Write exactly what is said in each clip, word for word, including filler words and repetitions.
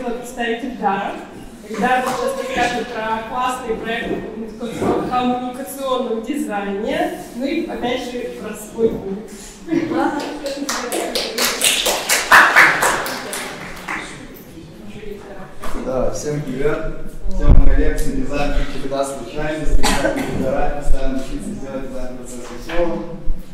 сделать представитель Дара. Дар сейчас расскажет про классные проекты в коммуникационном дизайне, ну и опять же про свой путь. Да, всем привет. Тема моей лекции «Дизайн как всегда случайность», как не выбирать, постоянно учиться сделать дизайн процесс веселым.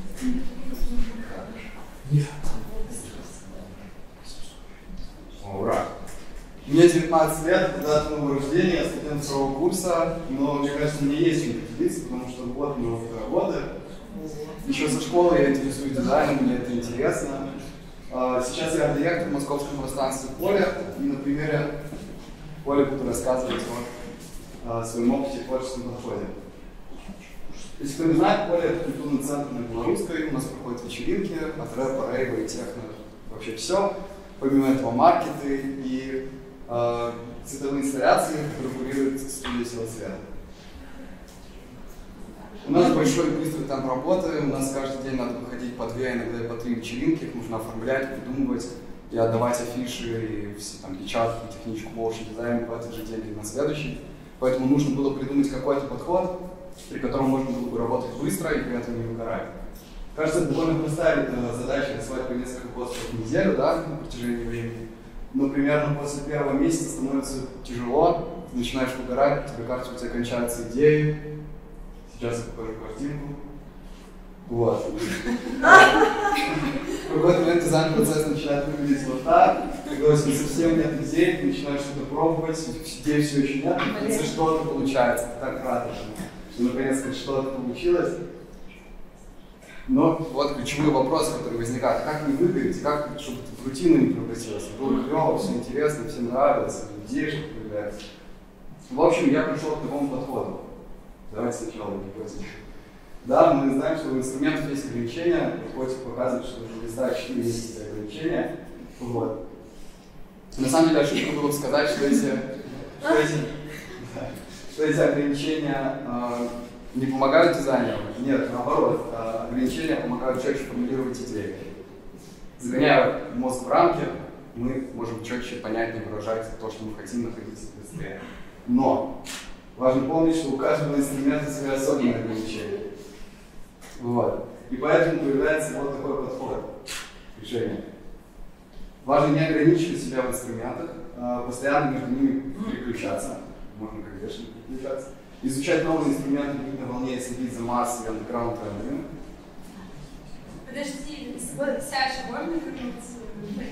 Ура! Мне девятнадцать лет, дата моего рождения, я студент второго курса, но мне кажется, мне есть чем поделиться, потому что вот мы уже годы. Еще со школы я интересуюсь дизайном, мне это интересно. Сейчас я директор московского пространства «Поле», и на примере Поля буду рассказывать о своем опыте и творческом подходе. Если кто не знает, Поле — это культурный центр на Белорусской, у нас проходят вечеринки от рэпа, рейва и техно, вообще все. Помимо этого маркеты и э, цветовые инсталляции, которые курируют студия «Сила света». У нас большой и быстрый темп работы, у нас каждый день надо выходить по две, иногда и по три вечеринки, их нужно оформлять, придумывать и отдавать афиши, и все там печатки, техничку, моушен дизайн в этот же день или на следующий. Поэтому нужно было придумать какой-то подход, при котором можно было бы работать быстро и при этом не выгорать. Кажется, это довольно простая задача рисовать по несколько постов в неделю, да, на протяжении времени. Но примерно после первого месяца становится тяжело, ты начинаешь выгорать, тебе кажется, у тебя кончаются идеи. Сейчас я покажу картинку. Вот. В какой-то момент дизайн-процесс начинает выглядеть вот так. Когда у тебя совсем нет идей, ты начинаешь что-то пробовать, идей все еще нет, в конце что-то получается. Ты так рад этому, что наконец-то что-то получилось. Но вот ключевой вопрос, который возникает: как не выгореть, как, чтобы ты в рутину не превратилось. Было клево, все интересно, всем нравится, идеи что-то появляются. В общем, я пришел к такому подходу. Давайте сначала гипотезу. Да, мы знаем, что у инструментов есть ограничения. Гипотеза показывает, что у листа четыре есть эти ограничения. Вот. На самом деле, ошибка было бы сказать, что эти, что эти, что эти ограничения э, не помогают дизайнерам. Нет, наоборот, э, ограничения помогают четче формулировать идеи. Загоняя мозг в рамки, мы можем четче, понятнее выражать то, что мы хотим находить быстрее. Но важно помнить, что у каждого инструмента свои особенные ограничения. Вот. И поэтому появляется вот такой подход к решению. Важно не ограничивать себя в инструментах, а постоянно между ними переключаться. Можно, конечно, переключаться. Изучать новые инструменты, быть на волне и следить за массой, андеграунд трендами. Подожди, Саша, можно вернуться?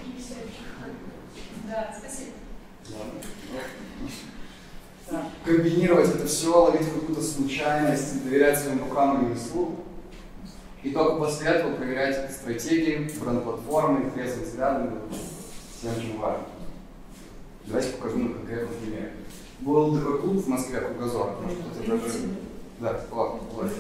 Да, спасибо. Да. Комбинировать это все, ловить какую-то случайность, доверять своим рукам и ремеслу. И только после этого проверять стратегии, бренд-платформы, трезвым взглядом, всем, чем важно. Давайте покажу на конкретном примере. Был такой клуб в Москве, Кругозор. Может, кто-то даже... Да, ладно, ладно.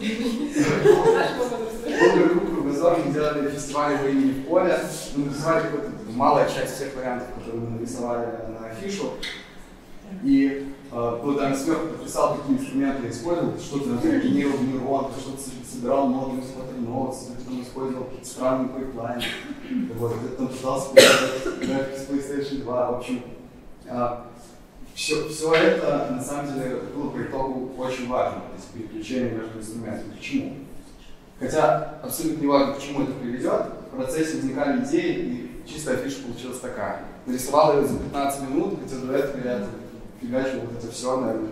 Был такой клуб Кругозор, мы делали фестиваль его имени в Поле. Мы нарисовали какую-то малая часть всех вариантов, которые мы нарисовали на афишу. И э, кто там сверху подписал, какие инструменты я использовал, что-то генерировал нейрон, что-то собирал ноды, смотрел ноды, что-то использовал какие-то странные пайплайны. Вот, где-то там пытался графики с PlayStation два. В общем, э, все, все это на самом деле было по итогу очень важно, то есть переключение между инструментами. Почему? Хотя абсолютно не важно, к чему это приведет, в процессе возникали идеи, и чистая афиша получилась такая. Нарисовал ее за пятнадцать минут, хотя до этого я фигачил вот это все, наверное,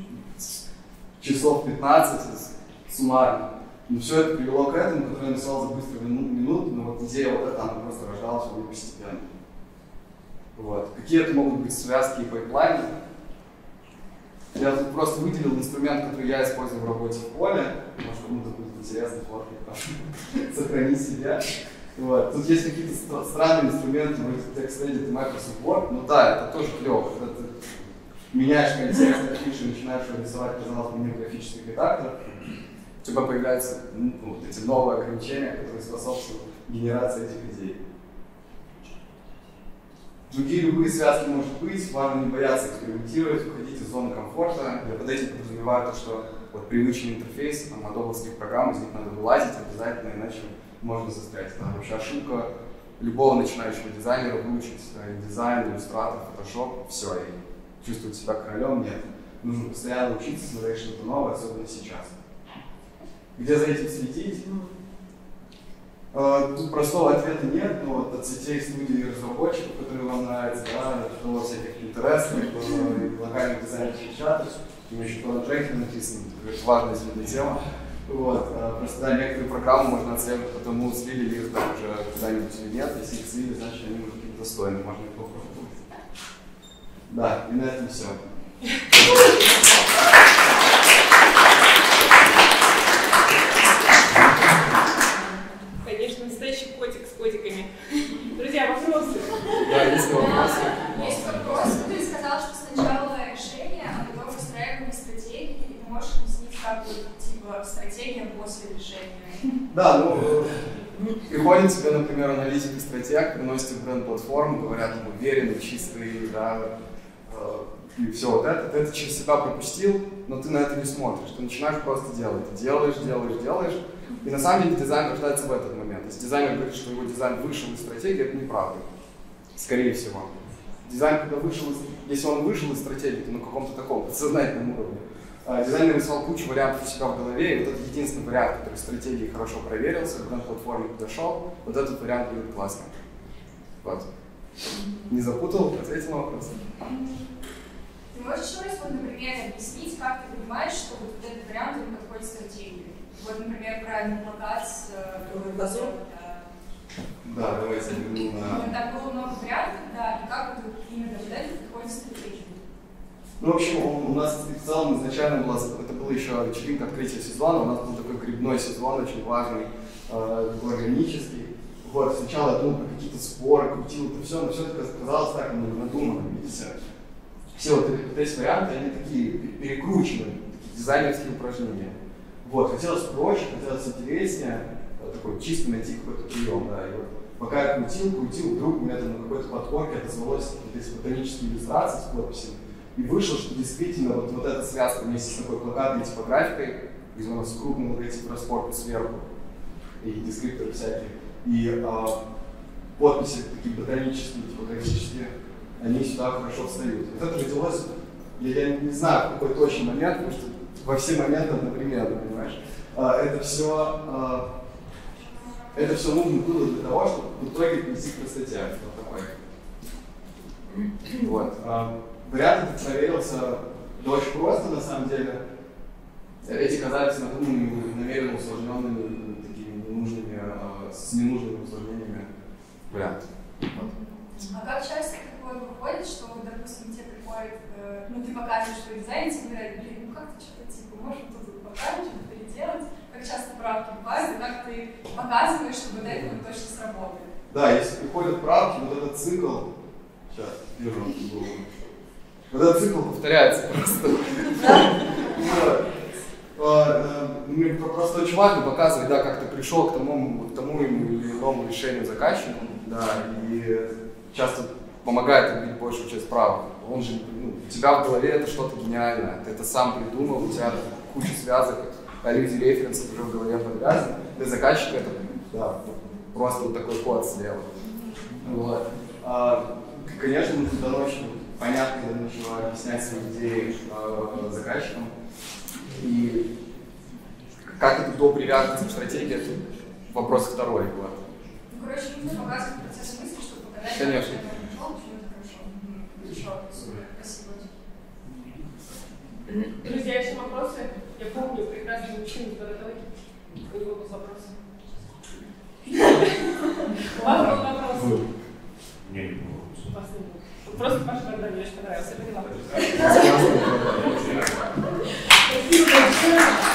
часов пятнадцать суммарно. Но все это привело к этому, который я нарисовал за быструю минуту, но вот идея вот эта, она просто рождалась у меня постепенно. Вот. Какие это могут быть связки и пайплайны? Я тут просто выделил инструмент, который я использую в работе в Поле. Может, кому-то будет интересно фоткать, сохранить себя. Вот. Тут есть какие-то странные инструменты, вроде TextEdit и Microsoft Word. Ну да, это тоже клево, когда ты меняешь контекст афиши, начинаешь рисовать, казалось бы, графический редактор, у тебя появляются ну, вот эти новые ограничения, которые способствуют генерации этих идей. Другие любые связки может быть, важно не бояться экспериментировать, выходить из зоны комфорта. Я под этим подразумеваю то, что вот привычный интерфейс адобовских программ, из них надо вылазить обязательно, иначе можно застрять. Это вообще ошибка любого начинающего дизайнера выучить дизайн, иллюстратор, фотошоп, все, и чувствовать себя королем, нет. Нужно постоянно учиться, смотреть что-то новое, особенно сейчас. Где за этим следить? Тут простого ответа нет, но вот от сетей студий разработчиков, которые вам нравятся, да, до всяких интересов, локальных дизайнерских чатов, им еще тоже Джеки написано, это важная сегодня тема. Вот, просто да, некоторые программы можно оценивать, потому слили ли их там уже куда-нибудь или нет, если их слили, значит они уже какие-то достойны, можно их попробовать. Да, и на этом все. Конечно, настоящий котик с котиками. Друзья, вопросы? Да, есть вопросы. Есть вопрос. Ты сказал, что сначала решение, а потом выстраивание стратегии. Ты можешь объяснить, как вот, типа, стратегия после решения? Да, ну, приходит тебе, например, аналитик и стратег, приносит бренд-платформу, говорят, он уверенный, чистый, да, и все вот это, ты это через себя пропустил, но ты на это не смотришь, ты начинаешь просто делать, ты делаешь, делаешь, делаешь, и на самом деле дизайн рождается в этот момент. Если дизайнер говорит, что его дизайн вышел из стратегии, это неправда, скорее всего. Дизайн, когда вышел из, если он вышел из стратегии, то на каком-то таком подсознательном уровне. А, дизайнер рисовал кучу вариантов у себя в голове, и вот этот единственный вариант, который в стратегии хорошо проверился, когда на платформе подошел, вот этот вариант будет классным. Вот. Не запутал? Ответил на вопрос. Ты можешь еще раз, вот, например, объяснить, как ты понимаешь, что вот этот вариант он подходит стратегии? Вот, например, правильный плакат с базой. Да, давайте верну на... Там было много вариантов, да, и как вот именно вот это подходит стратегии? Ну, в общем, у нас в целом изначально была, это была еще вечеринка открытия сезона, у нас был такой грибной сезон, очень важный, э, органический. Вот, сначала я думал про какие-то споры, крутил это все, но все это казалось так надуманно, видите. Все вот эти варианты, они такие перекрученные, дизайнерские упражнения. Вот, хотелось проще, хотелось интереснее, такой чисто найти какой-то прием, да, и вот пока я крутил, крутил, вдруг у меня там на какой-то подкорке отозвалось вот эти ботанические иллюстрации с подписями, и вышло, что действительно вот, вот эта связка вместе с такой плакатной типографикой, где у нас крупные вот эти распорки сверху, и дескрипторы всякие, и а, подписи такие ботанические, типографические, они сюда хорошо встают. Вот это родилось, я, я не знаю, в какой точный момент, потому что во все моменты одновременно, понимаешь? А, это все, а, это все нужно было для того, чтобы в итоге прийти к красоте. Вот такой. Вот. А, вариант этот проверился да, очень просто, на самом деле. Эти казались надуманными, намеренно усложненными, такими ненужными, а, с ненужными усложнениями вариант. Вот. А как часто такое выходит, что, допустим, тебе приходит, э, ну, ты показываешь свой дизайн, тебе говорят, блин, ну как ты что-то, типа, можешь тут вот показать, что-то переделать, как часто правки бывают, и как ты показываешь, чтобы до этого точно сработали? Да, если приходят правки, вот этот цикл, сейчас, держу голову, вот этот цикл повторяется просто. Мне просто очень важно показывать, да, как ты пришел к тому, к тому или иному решению заказчику, да, и часто помогает убить большую часть правок. Он же, ну, у тебя в голове это что-то гениальное, ты это сам придумал, у тебя куча связок, аллюзий, референсов уже в голове подвязаны. Для заказчика это, да, просто вот такой код слева. Вот. А, конечно, мы тогда очень понятно начала объяснять свои идеи э, заказчикам. И как это до привязывается к стратегии, это вопрос второй. Вот. Ну, короче, нужно показывать процесс мысли, чтобы показать, конечно. как это пришел, почему это хорошо. Хорошо, супер, спасибо. Друзья, еще вопросы? Я помню прекрасный мужчину, который у него был вопрос. У вас был вопрос? Не, не было. У вас не было. Просто Паша Богдан мне очень понравился, я поняла. Спасибо большое.